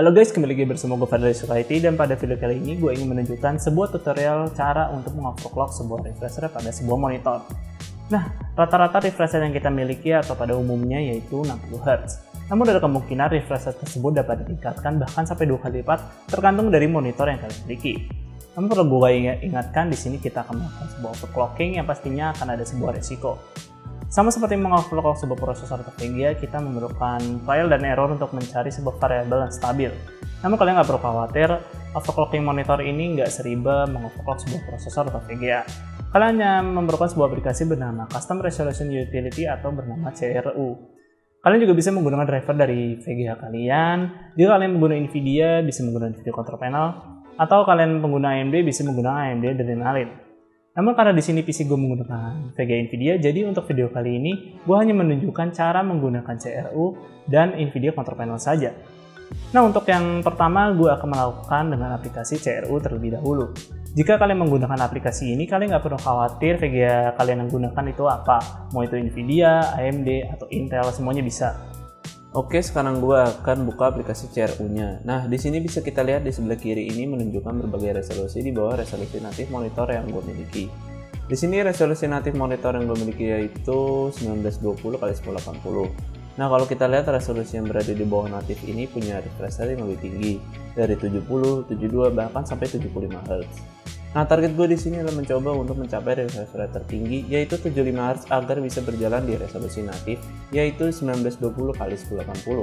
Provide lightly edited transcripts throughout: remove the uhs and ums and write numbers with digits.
Halo guys, kembali lagi bersama gue Fadli Sukaiti, dan pada video kali ini gue ingin menunjukkan sebuah tutorial cara untuk mengoverclock sebuah refresh rate pada sebuah monitor. Nah, rata-rata refresh rate yang kita miliki atau pada umumnya yaitu 60 Hz. Namun ada kemungkinan refresh rate tersebut dapat ditingkatkan bahkan sampai 2 kali lipat tergantung dari monitor yang kalian miliki. Namun perlu gue ingatkan, di sini kita akan melakukan sebuah overclocking yang pastinya akan ada sebuah resiko. Sama seperti mengoverclock sebuah prosesor atau VGA, kita memerlukan trial dan error untuk mencari sebuah variabel yang stabil. Namun kalian nggak perlu khawatir, overclocking monitor ini nggak seribet mengoverclock sebuah prosesor atau VGA. Kalian hanya memerlukan sebuah aplikasi bernama Custom Resolution Utility atau bernama CRU. Kalian juga bisa menggunakan driver dari VGA kalian. Jika kalian menggunakan NVIDIA, bisa menggunakan video control panel, atau kalian pengguna AMD, bisa menggunakan AMD Adrenalin. Namun karena di sini PC gue menggunakan VGA NVIDIA, jadi untuk video kali ini gue hanya menunjukkan cara menggunakan CRU dan NVIDIA Control Panel saja. Nah, untuk yang pertama gue akan melakukan dengan aplikasi CRU terlebih dahulu. Jika kalian menggunakan aplikasi ini, kalian nggak perlu khawatir VGA kalian yang gunakan itu apa. Mau itu NVIDIA, AMD, atau Intel, semuanya bisa. Oke, sekarang gue akan buka aplikasi CRU-nya. Nah, di sini bisa kita lihat di sebelah kiri ini menunjukkan berbagai resolusi di bawah resolusi natif monitor yang gue miliki. Di sini resolusi natif monitor yang gue miliki yaitu 1920x1080. Nah, kalau kita lihat resolusi yang berada di bawah natif ini punya refresh rate yang lebih tinggi dari 70, 72 bahkan sampai 75 Hz. Nah, target gue di sini adalah mencoba untuk mencapai refresh rate tertinggi yaitu 75 Hz agar bisa berjalan di resolusi natif yaitu 1920x1080.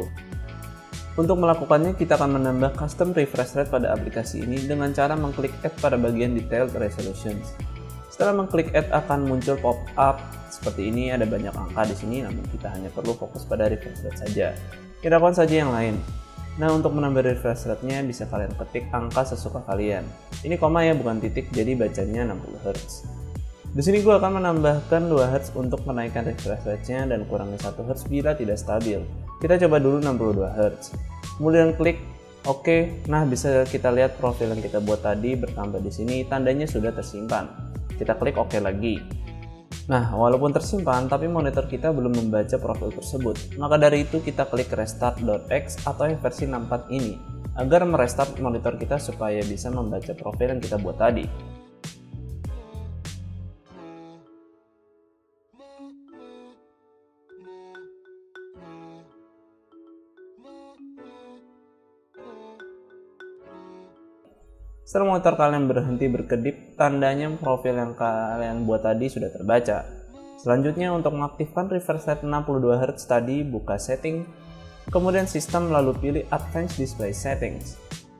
Untuk melakukannya, kita akan menambah custom refresh rate pada aplikasi ini dengan cara mengklik add pada bagian detailed resolutions. Setelah mengklik add akan muncul pop-up seperti ini, ada banyak angka di sini, namun kita hanya perlu fokus pada refresh rate saja. Kita lakukan saja yang lain. Nah, untuk menambah refresh rate-nya bisa kalian ketik angka sesuka kalian. Ini koma ya, bukan titik, jadi bacanya 60 Hz. Di sini gue akan menambahkan 2 Hz untuk menaikkan refresh rate-nya dan kurangi 1 Hz bila tidak stabil. Kita coba dulu 62 Hz. Kemudian klik OK. Nah, bisa kita lihat profil yang kita buat tadi bertambah di sini, tandanya sudah tersimpan. Kita klik OK lagi. Nah, walaupun tersimpan, tapi monitor kita belum membaca profil tersebut. Maka dari itu kita klik restart.x atau yang versi 64 ini, agar merestart monitor kita supaya bisa membaca profil yang kita buat tadi. Setelah monitor kalian berhenti berkedip, tandanya profil yang kalian buat tadi sudah terbaca. Selanjutnya, untuk mengaktifkan refresh rate 62 Hz tadi, buka setting, kemudian sistem, lalu pilih Advanced Display Settings.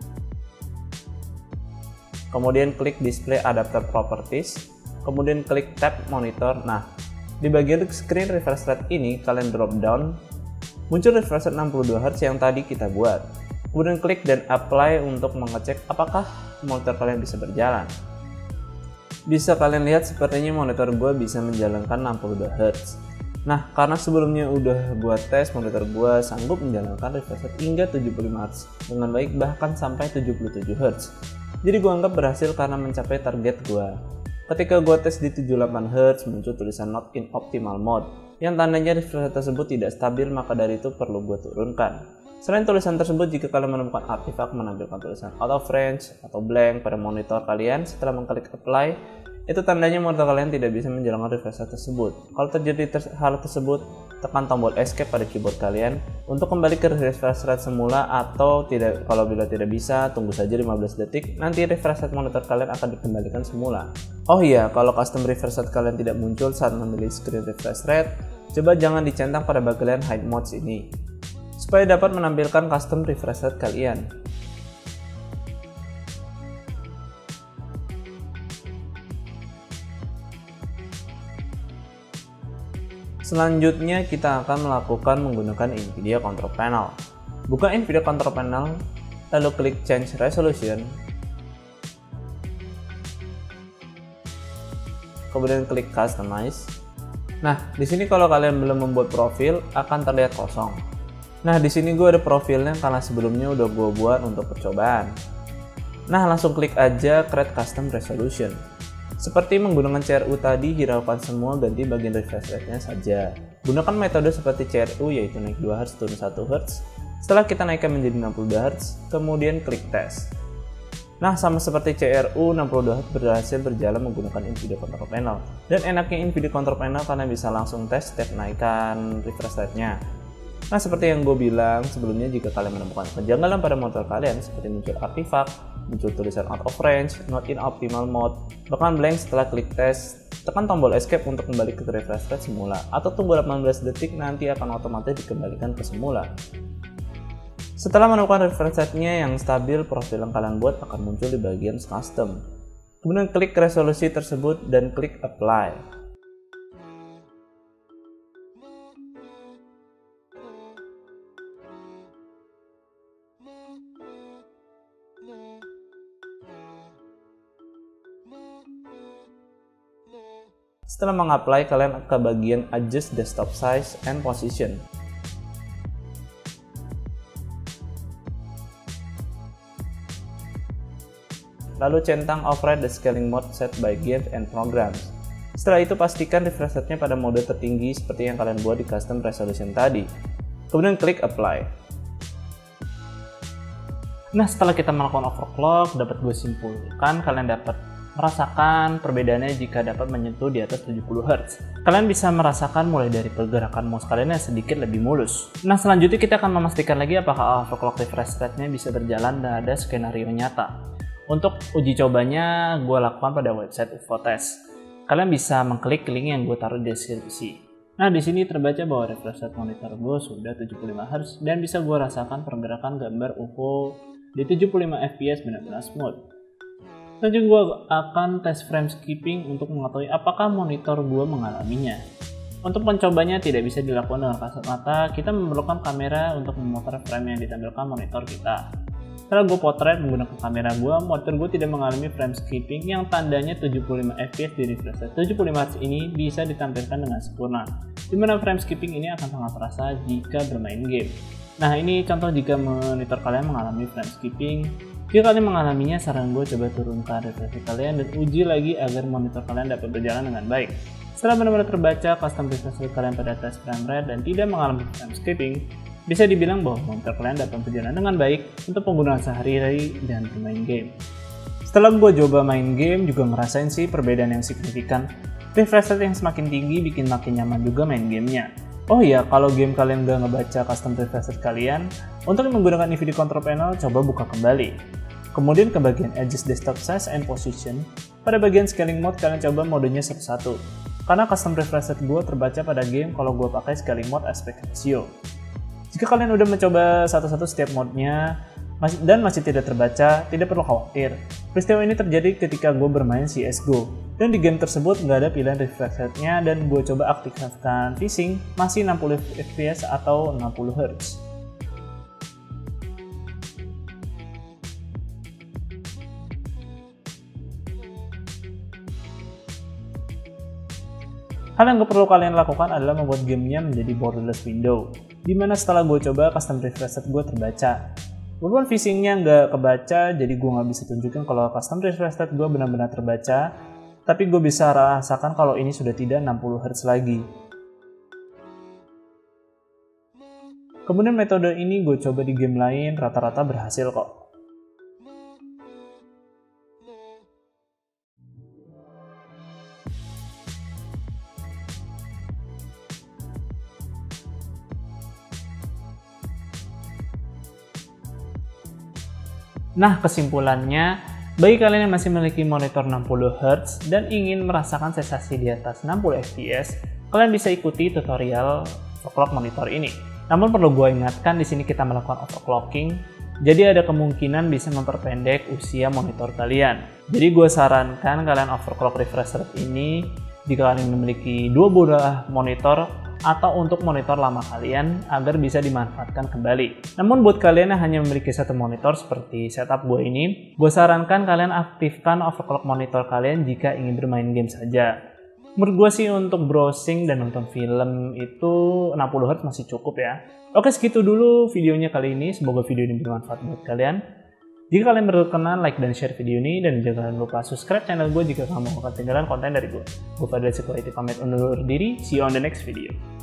Kemudian klik Display Adapter Properties, kemudian klik tab Monitor. Nah, di bagian screen refresh rate ini, kalian drop down, muncul refresh rate 62 Hz yang tadi kita buat. Kemudian klik dan apply untuk mengecek apakah monitor kalian bisa berjalan. Bisa kalian lihat sepertinya monitor gue bisa menjalankan 62 Hz. Nah, karena sebelumnya udah buat tes, monitor gue sanggup menjalankan refresh rate hingga 75 Hz dengan baik, bahkan sampai 77 Hz. Jadi gue anggap berhasil karena mencapai target gue. Ketika gue tes di 78 Hz, muncul tulisan not in optimal mode yang tandanya refresh rate tersebut tidak stabil, maka dari itu perlu gue turunkan. Selain tulisan tersebut, jika kalian menemukan artifak menampilkan tulisan out of range atau blank pada monitor kalian setelah mengklik apply, itu tandanya monitor kalian tidak bisa menjalankan refresh rate tersebut. Kalau terjadi hal tersebut, tekan tombol escape pada keyboard kalian untuk kembali ke refresh rate semula, atau kalau bila tidak bisa, tunggu saja 15 detik, nanti refresh rate monitor kalian akan dikembalikan semula. Oh iya, kalau custom refresh rate kalian tidak muncul saat memilih screen refresh rate, coba jangan dicentang pada bagian hide modes ini, supaya dapat menampilkan custom refresh rate kalian. Selanjutnya kita akan melakukan menggunakan NVIDIA Control Panel. Buka NVIDIA Control Panel, lalu klik Change Resolution, kemudian klik Customize. Nah, di sini kalau kalian belum membuat profil akan terlihat kosong. Nah, di sini gue ada profilnya karena sebelumnya udah gue buat untuk percobaan. Nah, langsung klik aja Create Custom Resolution. Seperti menggunakan CRU tadi, hiraukan semua, ganti bagian refresh rate-nya saja. Gunakan metode seperti CRU, yaitu naik 2 Hz turun 1 Hz. Setelah kita naikkan menjadi 62 Hz, kemudian klik tes. Nah, sama seperti CRU, 62 Hz berhasil berjalan menggunakan NVIDIA Control Panel. Dan enaknya NVIDIA Control Panel karena bisa langsung tes setiap naikkan refresh rate-nya. Nah, seperti yang gue bilang sebelumnya, jika kalian menemukan kejanggalan pada monitor kalian seperti muncul artifak, muncul tulisan out of range, not in optimal mode, bahkan blank setelah klik tes, tekan tombol escape untuk kembali ke refresh rate semula, atau tunggu 18 detik nanti akan otomatis dikembalikan ke semula. Setelah menemukan refresh rate-nya yang stabil, profil yang kalian buat akan muncul di bagian custom. Kemudian klik resolusi tersebut dan klik apply. Setelah mengapply, kalian ke bagian adjust desktop size and position. Lalu centang override the scaling mode set by games and programs. Setelah itu pastikan refresh rate-nya pada mode tertinggi seperti yang kalian buat di custom resolution tadi. Kemudian klik apply. Nah, setelah kita melakukan overclock, dapat gue simpulkan kalian dapat merasakan perbedaannya jika dapat menyentuh di atas 70 Hz. Kalian bisa merasakan mulai dari pergerakan mouse kalian yang sedikit lebih mulus. Nah, selanjutnya kita akan memastikan lagi apakah overclock refresh rate-nya bisa berjalan dan ada skenario nyata. Untuk uji cobanya, gue lakukan pada website UFO Test. Kalian bisa mengklik link yang gue taruh di deskripsi. Nah, di sini terbaca bahwa refresh rate monitor gue sudah 75 Hz dan bisa gue rasakan pergerakan gambar UFO di 75 fps benar-benar smooth. Selanjutnya gue akan tes frame skipping untuk mengetahui apakah monitor gue mengalaminya. Untuk mencobanya tidak bisa dilakukan dengan kasat mata, kita memerlukan kamera untuk memotret frame yang ditampilkan monitor kita. Setelah gue potret menggunakan kamera gue, monitor gue tidak mengalami frame skipping yang tandanya 75 fps di refresh rate 75 Hz ini bisa ditampilkan dengan sempurna, dimana frame skipping ini akan sangat terasa jika bermain game. Nah, ini contoh jika monitor kalian mengalami frame skipping. Jika kalian mengalaminya, saran gue coba turunkan refresh rate kalian dan uji lagi agar monitor kalian dapat berjalan dengan baik. Setelah benar-benar terbaca custom refresh rate kalian pada tes frame rate dan tidak mengalami frame skipping, bisa dibilang bahwa monitor kalian dapat berjalan dengan baik untuk penggunaan sehari-hari dan bermain game. Setelah gue coba main game, juga ngerasain sih perbedaan yang signifikan. Refresh rate yang semakin tinggi bikin makin nyaman juga main gamenya. Oh iya, kalau game kalian nggak ngebaca custom refresh rate kalian, untuk menggunakan NVIDIA Control Panel, coba buka kembali. Kemudian ke bagian adjust desktop size and position. Pada bagian scaling mode, kalian coba modenya 1:1. Karena custom refresh rate gue terbaca pada game kalau gue pakai scaling mode aspect ratio. Jika kalian udah mencoba satu-satu setiap modenya dan masih tidak terbaca, tidak perlu khawatir. Peristiwa ini terjadi ketika gue bermain CSGO. Dan di game tersebut nggak ada pilihan refresh rate-nya dan gue coba aktifkan VSync masih 60 fps atau 60 Hz. Hal yang perlu kalian lakukan adalah membuat gamenya menjadi borderless window, dimana setelah gue coba custom refresh rate gue terbaca. Walaupun VSync-nya nggak kebaca, jadi gue nggak bisa tunjukin kalau custom refresh rate gue benar-benar terbaca, tapi gue bisa rasakan kalau ini sudah tidak 60 Hz lagi. Kemudian metode ini gue coba di game lain, rata-rata berhasil kok. Nah, kesimpulannya, bagi kalian yang masih memiliki monitor 60 Hz dan ingin merasakan sensasi di atas 60 fps, kalian bisa ikuti tutorial overclock monitor ini. Namun perlu gue ingatkan, di sini kita melakukan overclocking, jadi ada kemungkinan bisa memperpendek usia monitor kalian. Jadi gue sarankan kalian overclock refresh rate ini jika kalian memiliki 2 buah monitor atau untuk monitor lama kalian agar bisa dimanfaatkan kembali. Namun buat kalian yang hanya memiliki satu monitor seperti setup gue ini, gue sarankan kalian aktifkan overclock monitor kalian jika ingin bermain game saja. Menurut gue sih untuk browsing dan nonton film itu 60 Hz masih cukup ya. Oke, segitu dulu videonya kali ini, semoga video ini bermanfaat buat kalian. Jika kalian berkenan, like dan share video ini, dan jangan lupa subscribe channel gue jika kamu akan ketinggalan konten dari gue. Gue Fadil Security pamit undur diri, see you on the next video.